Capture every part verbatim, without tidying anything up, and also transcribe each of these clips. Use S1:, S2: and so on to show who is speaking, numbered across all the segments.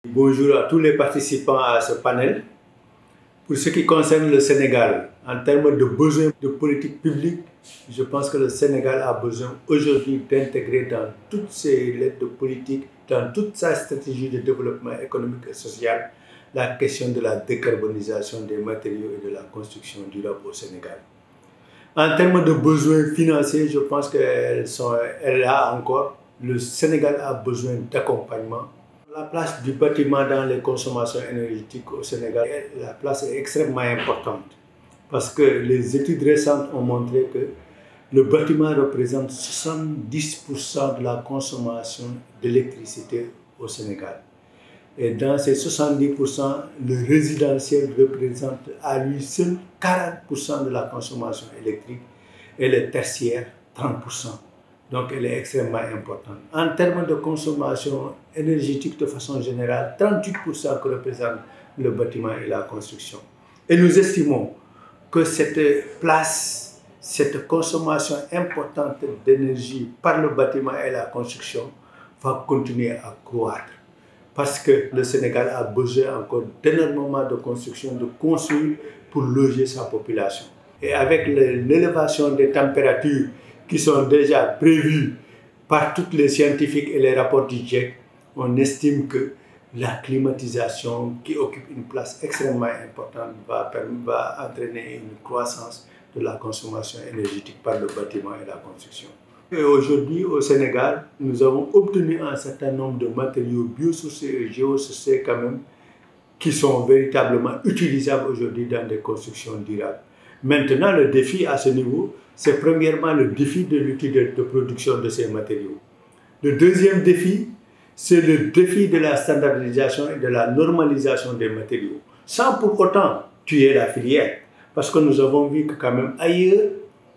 S1: Bonjour à tous les participants à ce panel. Pour ce qui concerne le Sénégal, en termes de besoins de politique publique, je pense que le Sénégal a besoin aujourd'hui d'intégrer dans toutes ses lettres de politique, dans toute sa stratégie de développement économique et social, la question de la décarbonisation des matériaux et de la construction durable au Sénégal. En termes de besoins financiers, je pense qu'elle elle a encore, le Sénégal a besoin d'accompagnement. La place du bâtiment dans les consommations énergétiques au Sénégal, la place est extrêmement importante parce que les études récentes ont montré que le bâtiment représente soixante-dix pour cent de la consommation d'électricité au Sénégal. Et dans ces soixante-dix pour cent, le résidentiel représente à lui seul quarante pour cent de la consommation électrique et le tertiaire trente pour cent. Donc elle est extrêmement importante. En termes de consommation énergétique de façon générale, trente-huit pour cent que représente le bâtiment et la construction. Et nous estimons que cette place, cette consommation importante d'énergie par le bâtiment et la construction va continuer à croître. Parce que le Sénégal a besoin encore d'énormément de construction, de construire pour loger sa population. Et avec l'élévation des températures qui sont déjà prévues par tous les scientifiques et les rapports du GIEC, on estime que la climatisation qui occupe une place extrêmement importante va, va entraîner une croissance de la consommation énergétique par le bâtiment et la construction. Et aujourd'hui, au Sénégal, nous avons obtenu un certain nombre de matériaux biosourcés et géosourcés quand même, qui sont véritablement utilisables aujourd'hui dans des constructions durables. Maintenant, le défi à ce niveau, c'est premièrement le défi de l'outil de, de production de ces matériaux. Le deuxième défi, c'est le défi de la standardisation et de la normalisation des matériaux, sans pour autant tuer la filière. Parce que nous avons vu que quand même ailleurs,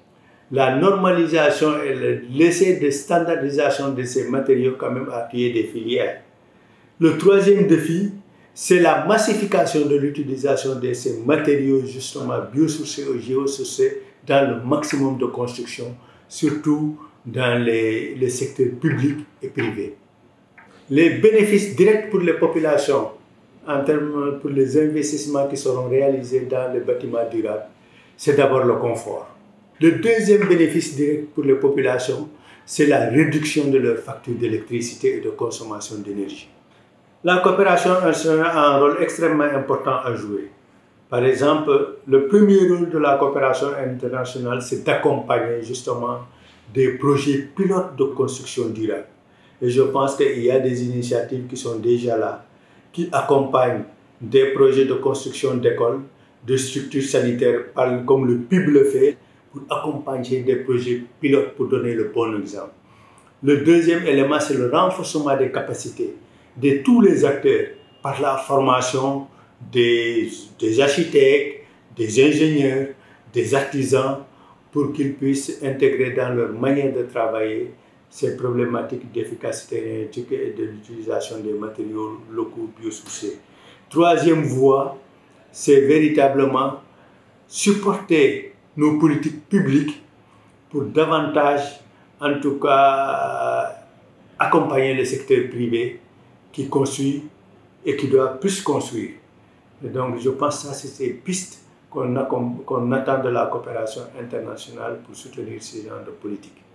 S1: la normalisation et l'essai de standardisation de ces matériaux quand même a tué des filières. Le troisième défi, c'est la massification de l'utilisation de ces matériaux justement biosourcés ou géosourcés dans le maximum de construction, surtout dans les, les secteurs publics et privés. Les bénéfices directs pour les populations, en termes pour les investissements qui seront réalisés dans les bâtiments durables, c'est d'abord le confort. Le deuxième bénéfice direct pour les populations, c'est la réduction de leurs factures d'électricité et de consommation d'énergie. La coopération internationale a un rôle extrêmement important à jouer. Par exemple, le premier rôle de la coopération internationale, c'est d'accompagner justement des projets pilotes de construction durable. Et je pense qu'il y a des initiatives qui sont déjà là, qui accompagnent des projets de construction d'écoles, de structures sanitaires, comme le P I B le fait, pour accompagner des projets pilotes pour donner le bon exemple. Le deuxième élément, c'est le renforcement des capacités de tous les acteurs par la formation des, des architectes, des ingénieurs, des artisans, pour qu'ils puissent intégrer dans leur manière de travailler ces problématiques d'efficacité énergétique et de l'utilisation des matériaux locaux biosourcés. Troisième voie, c'est véritablement supporter nos politiques publiques pour davantage, en tout cas, accompagner le secteur privé qui construit et qui doit plus construire. Et donc, je pense que ça, c'est ces pistes qu'on qu'on attend de la coopération internationale pour soutenir ces genres de politique.